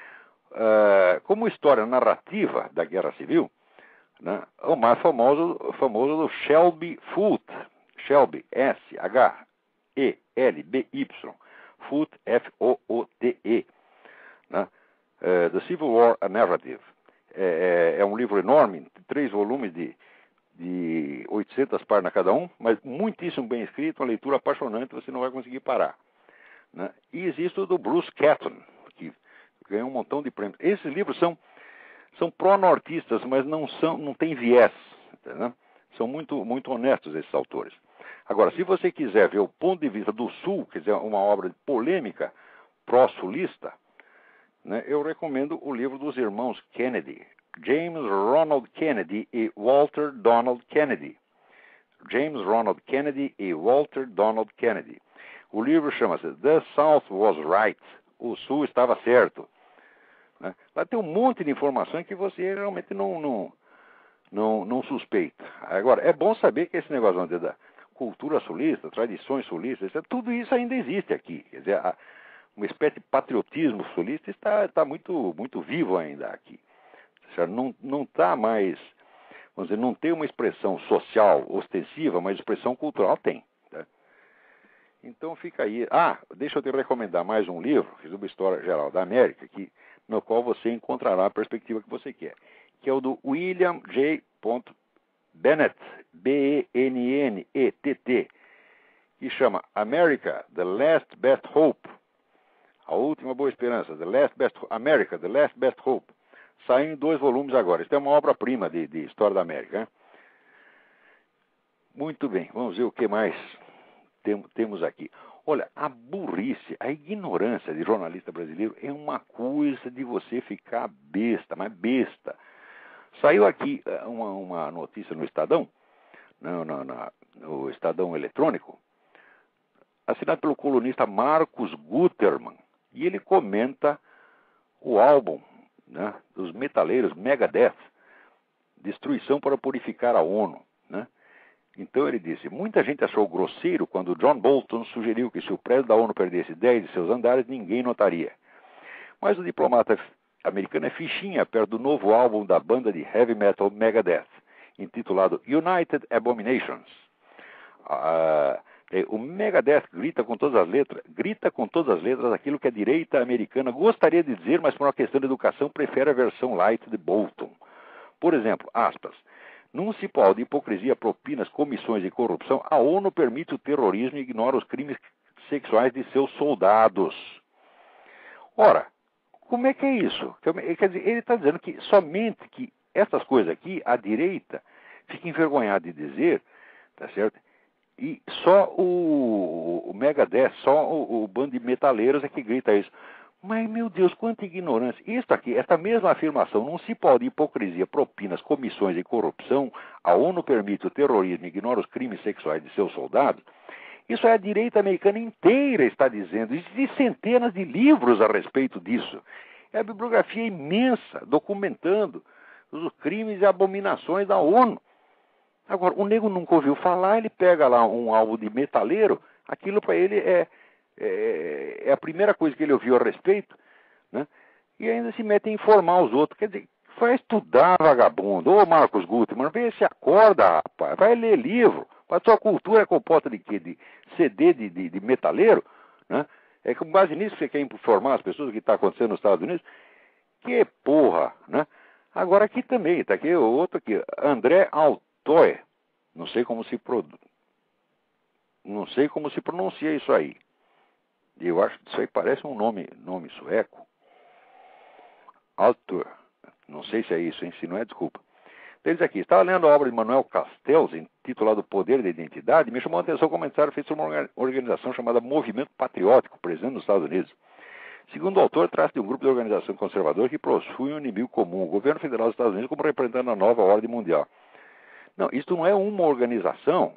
Uh, como história narrativa da Guerra Civil, né, o mais famoso, famoso do Shelby Foote, Shelby, S H E L B Y, Foote, F O O T E, né? uh, The Civil War a Narrative. É, é, é um livro enorme, três volumes de, de oitocentas páginas cada um, mas muitíssimo bem escrito, uma leitura apaixonante, você não vai conseguir parar. Né? E existe o do Bruce Catton, que ganhou um montão de prêmios. Esses livros são, são pró-nortistas, mas não, são, não tem viés. Entendeu? São muito, muito honestos esses autores. Agora, se você quiser ver o ponto de vista do Sul, quer dizer, uma obra polêmica pró-sulista, né, eu recomendo o livro dos irmãos Kennedy, James Ronald Kennedy e Walter Donald Kennedy. James Ronald Kennedy e Walter Donald Kennedy. O livro chama-se The South Was Right. O Sul estava certo. Né? Lá tem um monte de informações que você realmente não, não, não, não suspeita. Agora, é bom saber que esse negócio da cultura sulista, tradições sulistas, tudo isso ainda existe aqui. Quer dizer, a, uma espécie de patriotismo sulista está, está muito, muito vivo ainda aqui. Não, não está mais, vamos dizer, não tem uma expressão social ostensiva, mas expressão cultural tem. Tá? Então fica aí. Ah, deixa eu te recomendar mais um livro, sobre História Geral da América, que, no qual você encontrará a perspectiva que você quer, que é o do William J. Bennett, B E N N E T T, que chama America, The Last Best Hope, a última boa esperança, The Last Best America, The Last Best Hope. Saiu em dois volumes agora. Isso é uma obra-prima de, de História da América, né? Muito bem, vamos ver o que mais tem, temos aqui. Olha, a burrice, a ignorância de jornalista brasileiro é uma coisa de você ficar besta, mas besta. Saiu aqui uma, uma notícia no Estadão, no, no, no Estadão Eletrônico, assinado pelo colunista Marcos Gutermann, e ele comenta o álbum, né, dos metaleiros Megadeth, Destruição para Purificar a ONU, né? Então ele disse, muita gente achou grosseiro quando John Bolton sugeriu que se o prédio da ONU perdesse dez de seus andares, ninguém notaria. Mas o diplomata americano é fichinha perto do novo álbum da banda de heavy metal Megadeth, intitulado United Abominations. Uh, o Megadeth grita com todas as letras, grita com todas as letras aquilo que a direita americana gostaria de dizer, mas por uma questão de educação prefere a versão light de Bolton. Por exemplo, aspas, num cipó de hipocrisia, propinas, comissões e corrupção, a ONU permite o terrorismo e ignora os crimes sexuais de seus soldados. Ora, como é que é isso? Quer dizer, ele está dizendo que somente que essas coisas aqui, a direita fica envergonhada de dizer, tá certo? E só o, o Megadeth, só o, o bando de metaleiros é que grita isso. Mas, meu Deus, quanta ignorância. Isso aqui, esta mesma afirmação, não se pode hipocrisia, propinas, comissões e corrupção, a ONU permite o terrorismo e ignora os crimes sexuais de seus soldados. Isso é a direita americana inteira está dizendo. Existem centenas de livros a respeito disso. É a bibliografia imensa, documentando os crimes e abominações da ONU. Agora, o nego nunca ouviu falar, ele pega lá um álbum de metaleiro, aquilo para ele é... É, é a primeira coisa que ele ouviu a respeito, né? E ainda se mete a informar os outros. Quer dizer, vai estudar, vagabundo. Ô Marcos Gutermann, vê se acorda, rapaz. Vai ler livro. A sua cultura é composta de quê? De C D de, de, de metaleiro, né? É com base nisso que você quer informar as pessoas do que está acontecendo nos Estados Unidos. Que porra, né? Agora aqui também, está aqui o outro aqui, André Altoy. Não sei como se produ... Não sei como se pronuncia isso aí. Eu acho que isso aí parece um nome, nome sueco. Altur. Não sei se é isso, hein? Se não é, desculpa. Eles aqui, estava lendo a obra de Manuel Castells, intitulada O Poder da Identidade, e me chamou a atenção o comentário feito sobre uma organização chamada Movimento Patriótico, presente nos Estados Unidos. Segundo o autor, trata-se de um grupo de organização conservadora que possui um inimigo comum, o governo federal dos Estados Unidos, como representando a nova ordem mundial. Não, isso não é uma organização,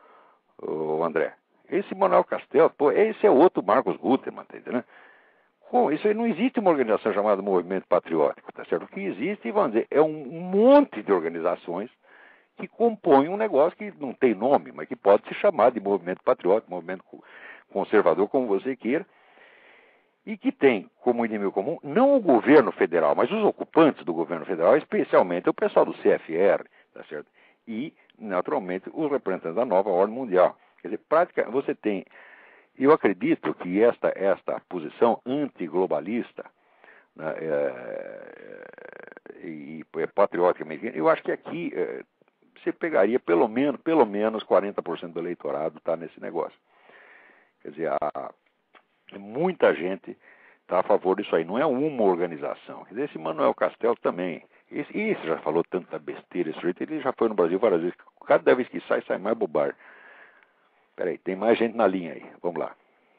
ô André. Esse Manuel Castells, pô, esse é outro Marcos Gutermann, tá entendendo? Bom, isso aí não existe uma organização chamada Movimento Patriótico, tá certo? O que existe, vamos dizer, é um monte de organizações que compõem um negócio que não tem nome, mas que pode se chamar de Movimento Patriótico, Movimento Conservador, como você queira, e que tem como inimigo comum não o governo federal, mas os ocupantes do governo federal, especialmente o pessoal do C F R, tá certo? E, naturalmente, os representantes da nova ordem mundial. Quer dizer, prática, você tem... Eu acredito que esta, esta posição antiglobalista, né, é, e é, patriótica americana, eu acho que aqui é, você pegaria pelo menos, pelo menos quarenta por cento do eleitorado está nesse negócio. Quer dizer, a, muita gente está a favor disso aí. Não é uma organização. Quer dizer, esse Manuel Castells também. Esse, esse já falou tanta besteira, esse jeito, ele já foi no Brasil várias vezes. Cada vez que sai, sai mais bobagem. Peraí, tem mais gente na linha aí. Vamos lá.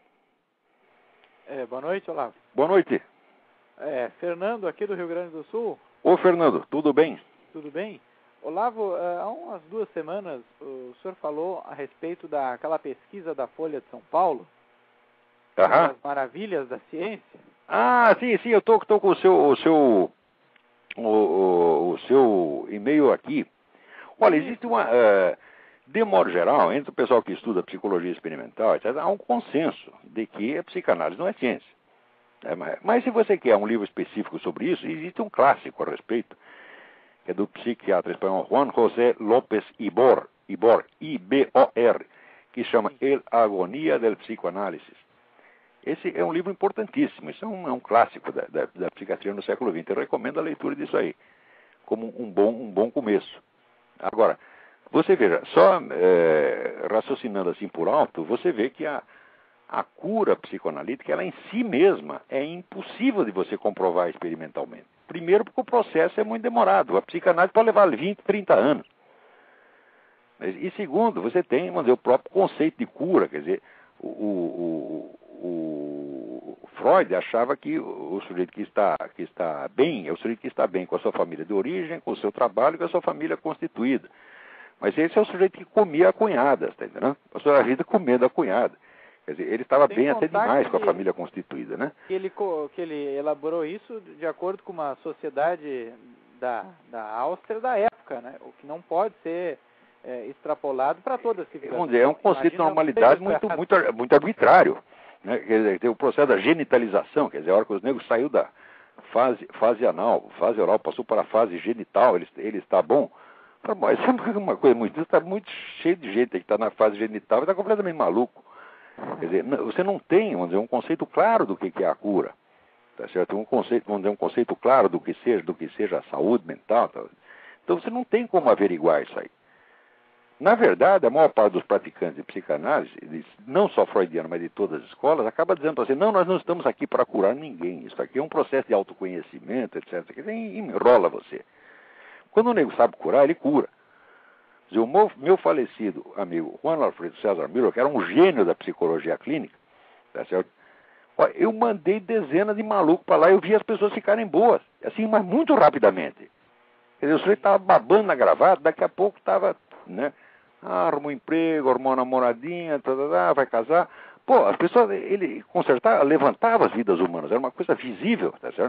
É, boa noite, Olavo. Boa noite. É, Fernando, aqui do Rio Grande do Sul. Ô, Fernando, tudo bem? Tudo bem? Olavo, há umas duas semanas o senhor falou a respeito daquela pesquisa da Folha de São Paulo. Aham. Das maravilhas da ciência. Ah, sim, sim, eu tô, tô com o seu, o seu, o, o, o seu e-mail aqui. Olha, existe uma... Uh, de modo geral, entre o pessoal que estuda psicologia experimental, etcétera, há um consenso de que a psicanálise não é ciência. É, mas, mas se você quer um livro específico sobre isso, existe um clássico a respeito, que é do psiquiatra espanhol Juan José López Ibor, Ibor, I B O R, que chama El Agonia del Psicoanálisis. Esse é um livro importantíssimo, isso é um, é um clássico da, da, da psiquiatria no século vinte. Eu recomendo a leitura disso aí, como um bom, um bom começo. Agora, você veja, só é, raciocinando assim por alto, você vê que a, a cura psicoanalítica, ela em si mesma, é impossível de você comprovar experimentalmente. Primeiro porque o processo é muito demorado, a psicanálise pode levar vinte, trinta anos. E segundo, você tem, vamos dizer, o próprio conceito de cura, quer dizer, o, o, o, o Freud achava que o sujeito que está, que está bem é o sujeito que está bem com a sua família de origem, com o seu trabalho e com a sua família constituída. Mas esse é o sujeito que comia a cunhada, está entendendo? A sua vida comendo a cunhada. Quer dizer, ele estava bem até demais com a família constituída, né? Que ele, que ele elaborou isso de acordo com uma sociedade da, da Áustria da época, né? O que não pode ser é, extrapolado para toda a civilização. Vamos dizer, é um conceito de normalidade muito, muito, muito arbitrário. Né? Quer dizer, tem o processo da genitalização, quer dizer, a hora que os negros saiu da fase, fase anal, fase oral, passou para a fase genital, ele, ele está bom. Mas é uma coisa muito... Está muito cheio de gente que está na fase genital e está completamente maluco. Quer dizer, você não tem, vamos dizer, um conceito claro do que é a cura. Tá certo? Um conceito, vamos dizer, um conceito claro do que seja, do que seja a saúde mental. Tá? Então você não tem como averiguar isso aí. Na verdade, a maior parte dos praticantes de psicanálise, não só freudiano, mas de todas as escolas, acaba dizendo para você, não, nós não estamos aqui para curar ninguém. Isso aqui é um processo de autoconhecimento, etcétera. Que enrola você. Quando o nego sabe curar, ele cura. O meu, meu falecido amigo Juan Alfredo César Miller, que era um gênio da psicologia clínica, tá certo? Eu mandei dezenas de malucos para lá e eu vi as pessoas ficarem boas, assim, mas muito rapidamente. Quer dizer, o sujeito estava babando na gravata, daqui a pouco estava, né? Ah, arrumou um emprego, arrumou uma namoradinha, tá, tá, tá, vai casar. Pô, as pessoas, ele consertava, levantava as vidas humanas, era uma coisa visível, tá certo?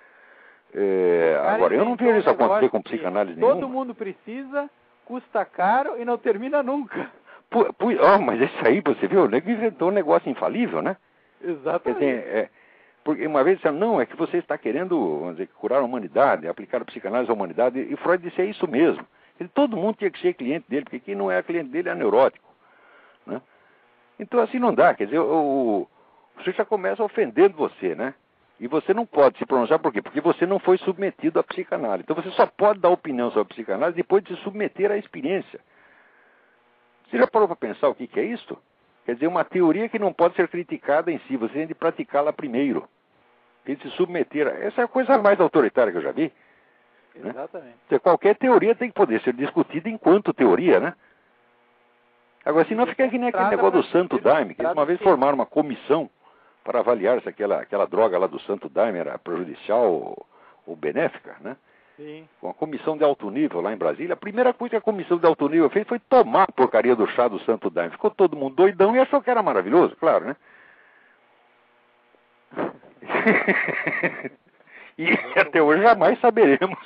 É, agora, eu não vejo isso acontecer com psicanálise nenhuma. Todo mundo precisa, custa caro e não termina nunca. Pô, pô, oh, mas isso aí, você viu, o nego inventou um negócio infalível, né? Exatamente. Quer dizer, é, porque uma vez disseram, não, é que você está querendo, vamos dizer, curar a humanidade, aplicar a psicanálise à humanidade, e Freud disse, é isso mesmo. Ele, todo mundo tinha que ser cliente dele, porque quem não é cliente dele é neurótico, né? Então assim não dá, quer dizer, o, você já começa ofendendo você, né? E você não pode se pronunciar, por quê? Porque você não foi submetido à psicanálise. Então você só pode dar opinião sobre a psicanálise depois de se submeter à experiência. Você já parou para pensar o que, que é isso? Quer dizer, uma teoria que não pode ser criticada em si, você tem de praticá-la primeiro. Tem de se submeter a... Essa é a coisa mais autoritária que eu já vi. Exatamente. Né? Qualquer teoria tem que poder ser discutida enquanto teoria, né? Agora, senão fica que nem aquele negócio do Santo Daime, que eles uma vez formaram uma comissão para avaliar se aquela, aquela droga lá do Santo Daime era prejudicial ou, ou benéfica, né? Sim. Com a comissão de alto nível lá em Brasília, a primeira coisa que a comissão de alto nível fez foi tomar a porcaria do chá do Santo Daime. Ficou todo mundo doidão e achou que era maravilhoso, claro, né? E até hoje jamais saberemos.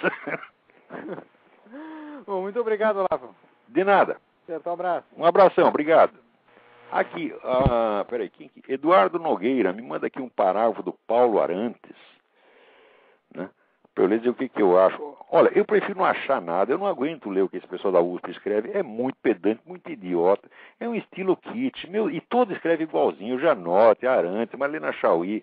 Bom, muito obrigado, Olavo. De nada. Certo, um abraço. Um abração, obrigado. Aqui, ah, peraí, quem que... Eduardo Nogueira me manda aqui um parágrafo do Paulo Arantes, né? Para eu ler dizer o que, que eu acho. Olha, eu prefiro não achar nada, eu não aguento ler o que esse pessoal da U S P escreve, é muito pedante, muito idiota, é um estilo kit, meu, e todo escreve igualzinho, Janote, Arantes, Marlena Chauí.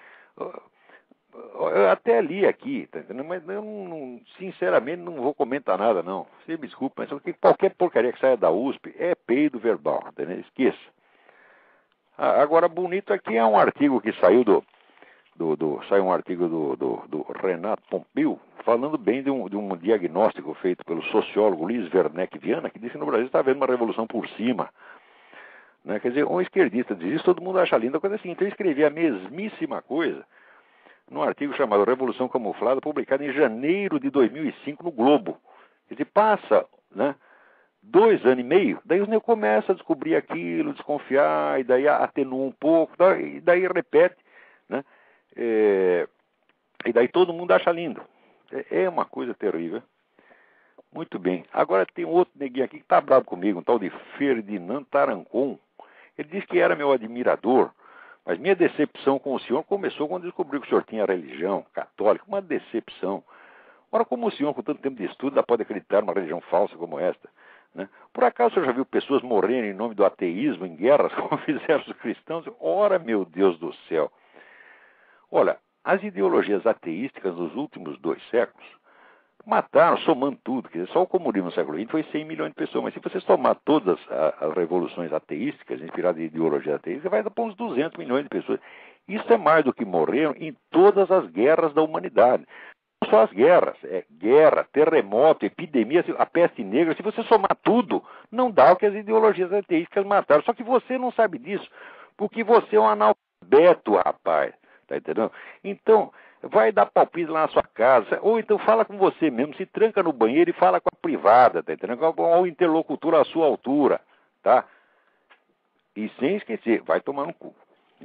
Eu até li aqui, tá entendendo? Mas eu não, sinceramente não vou comentar nada, não. Você me desculpe, mas qualquer porcaria que saia da U S P é peido verbal, entendeu? Esqueça. Ah, agora, bonito aqui é um artigo que saiu do... Do, do, saiu um artigo do, do, do Renato Pompeu falando bem de um, de um diagnóstico feito pelo sociólogo Luiz Werneck Viana, que disse que no Brasil está havendo uma revolução por cima. Né? Quer dizer, um esquerdista diz isso, todo mundo acha linda. A coisa é assim, então eu escrevi a mesmíssima coisa num artigo chamado Revolução Camuflada, publicado em janeiro de dois mil e cinco no Globo. Quer dizer, passa, né, dois anos e meio, daí os negros começam a descobrir aquilo, desconfiar, e daí atenua um pouco, e daí repete, né? É, e daí todo mundo acha lindo. É, é uma coisa terrível. Muito bem. Agora tem um outro neguinho aqui que está bravo comigo, um tal de Ferdinand Tarancon. Ele diz que era meu admirador, mas minha decepção com o senhor começou quando descobriu que o senhor tinha religião católica. Uma decepção. Ora, como o senhor, com tanto tempo de estudo, pode acreditar numa religião falsa como esta? Né? Por acaso você já viu pessoas morrerem em nome do ateísmo em guerras, como fizeram os cristãos? Ora, meu Deus do céu! Olha, as ideologias ateísticas nos últimos dois séculos mataram, somando tudo, quer dizer, só o comunismo no século vinte foi cem milhões de pessoas, mas se você somar todas as, as revoluções ateísticas, inspiradas em ideologias ateísticas, vai dar para uns duzentos milhões de pessoas. Isso é mais do que morreram em todas as guerras da humanidade. Não só as guerras, é guerra, terremoto, epidemia, a peste negra, se você somar tudo, não dá o que as ideologias ateísticas mataram. Só que você não sabe disso, porque você é um analfabeto, rapaz. Tá entendendo? Então, vai dar palpite lá na sua casa, ou então fala com você mesmo, se tranca no banheiro e fala com a privada, tá entendendo? Com o interlocutor à sua altura, tá? E sem esquecer, vai tomar no cu.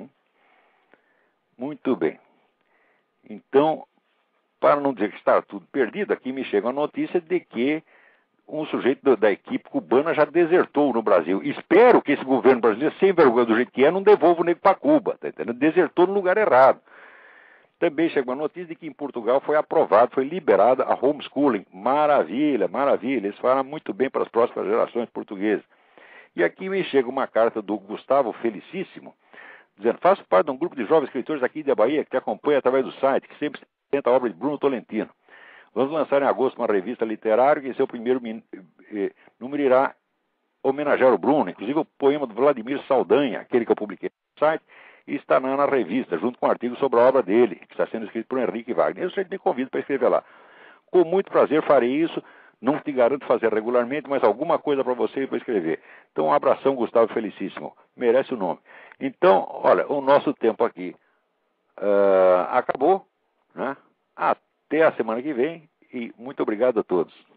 Muito bem. Então, para não dizer que está tudo perdido, aqui me chega a notícia de que um sujeito da equipe cubana já desertou no Brasil. Espero que esse governo brasileiro, sem vergonha do jeito que é, não devolva o nego para Cuba, tá entendendo? Desertou no lugar errado. Também chegou a notícia de que em Portugal foi aprovado, foi liberada a homeschooling. Maravilha, maravilha. Isso fará muito bem para as próximas gerações portuguesas. E aqui me chega uma carta do Gustavo Felicíssimo, dizendo: faço parte de um grupo de jovens escritores aqui da Bahia que te acompanha através do site, que sempre tenta a obra de Bruno Tolentino. Vamos lançar em agosto uma revista literária que em seu primeiro eh, número irá homenagear o Bruno, inclusive o poema do Vladimir Saldanha, aquele que eu publiquei no site, e está na, na revista, junto com um artigo sobre a obra dele, que está sendo escrito por Henrique Wagner. Eu sempre me convido para escrever lá. Com muito prazer farei isso, não te garanto fazer regularmente, mas alguma coisa para você para escrever. Então, um abração, Gustavo Felicíssimo. Merece o nome. Então, olha, o nosso tempo aqui uh, acabou, né? Até a semana que vem e muito obrigado a todos.